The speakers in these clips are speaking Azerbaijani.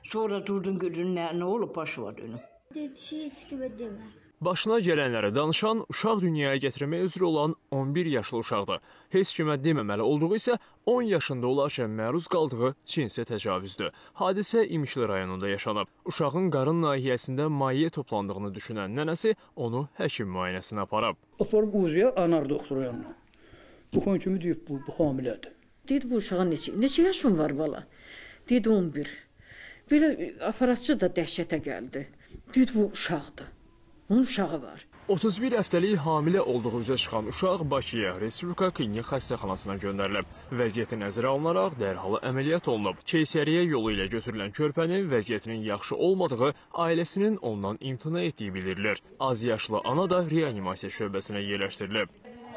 Sonra durdun gördün ne olub başı var dönüm. Dedi heç kimə demə. Başına gələnləri danışan, uşaq dünyaya gətirmək üzrə olan 11 yaşlı uşaqdır. Heç kimə deməməli olduğu isə 10 yaşında olarkən məruz qaldığı cinsi təcavüzdür. Hadisə İmişli rayonunda yaşanıb. Uşağın qarın nahiyəsində maye toplandığını düşünən nənəsi onu həkim müayinəsinə aparıb. Aparıb Uziyə anar doktoru yanına. Bu kon kimi deyib bu hamilədir. Dedi bu uşağın neçə yaşın var bala? Dedi 11. Belə aparatçı da dəhşətə gəldi. Dedi bu uşaqdır. Onun uşağı var. 31 həftəlik hamilə olduğu üzə çıxan uşaq Bakıya Respublika Klinik Xəstəxanasına göndərilib. Vəziyyəti nəzərə alınaraq dərhal əməliyyat olunub. Keysəriyyə yolu ilə götürülən körpənin vəziyyətinin yaxşı olmadığı ailəsinin ondan imtina etdiyi bildirilir. Az yaşlı ana da reanimasiya şöbəsinə yerləşdirilib.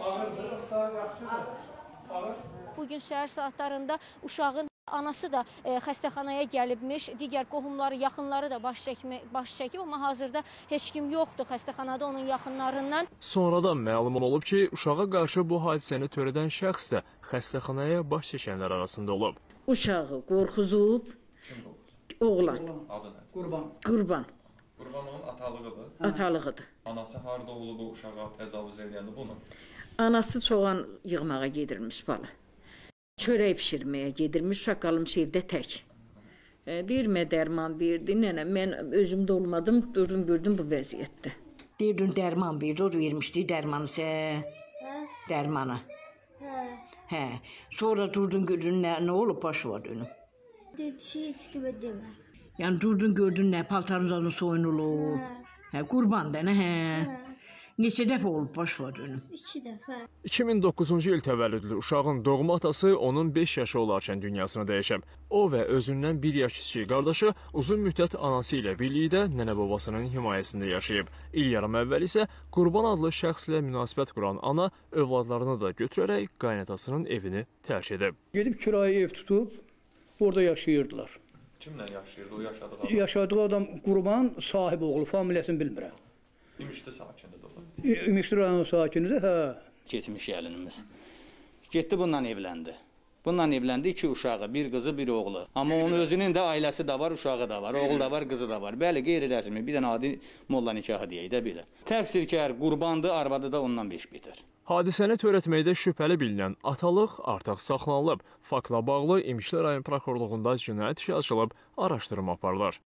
Bugün səhər saatlarında uşağın anası da xəstəxanaya gəlibmiş, digər qohumları, yaxınları da baş çəkib, amma hazırda heç kim yoxdur xəstəxanada onun yaxınlarından. Sonradan məlum olub ki, uşağa qarşı bu hadisəni törədən şəxs də xəstəxanaya baş çəkənlər arasında olub. Uşağı qorxuzub, oğlan. Adı nədir? Qurban. Qurban. Qurban onun atalığıdır. Atalığıdır. Anası harda olub bu uşağa təcavüz edəndə bunu? Anası soğan yığmağa gedirmiş bala. Çörək pişirməyə gedirmiş, uşaq qalmış evdə tək. Deyirmə dərman verdi, nənə, mən özümdə olmadım, durdum gördüm bu vəziyyətdə. Deyirdin dərman verdi, o vermişdi dərmanı sə. Dərmanı. Hə. Sonra durdun gördün nə olub başı var dönüm. Dedi heç kimə demə. Yəni durdun gördün nə paltarınızdan soyunulub. Hə, qurban da nə hə. Neçə dəfə olub baş var dönüm? 2 dəfə. 2009-cu il təvəllüdlü uşağın doğma atası onun 5 yaşı olarkən dünyasını dəyişib. O və özündən 1 yaş kiçik qardaşı uzun müddət anası ilə birlikdə nənə-babasının himayəsində yaşayıb. İl yarım əvvəl isə Qurban adlı şəxslə münasibət quran ana övladlarını da götürərək qaynatasının evini tərk edib. Gedib kirayə ev tutub, orada yaşayırdılar. Kimlə yaşayırdı o yaşadığı adam? Yaşadığı adam Qurban sahib oğlu, familiyasını bilmirəm. İmişli sakinidir o. İmişli rayon sakinidir, hə. Keçmiş gəlinimiz. Getdi bununla evləndi. Bununla evləndi 2 uşağı, bir qızı, bir oğlu. Amma onun özünün də ailəsi də var, uşağı da var, oğlu da var, qızı da var. Bəli, qeyri-rəsmi, bir dənə adi molla nikahı deyək də belə. Təqsirkar Qurbandır, arvadı da ondan 5 bitər. Hadisəni törətməkdə şübhəli bilinən atalıq artıq saxlanılıb. Faktla bağlı İmişli rayon prokurorluğunda cinayət işi açılıb, araşdırma aparılır.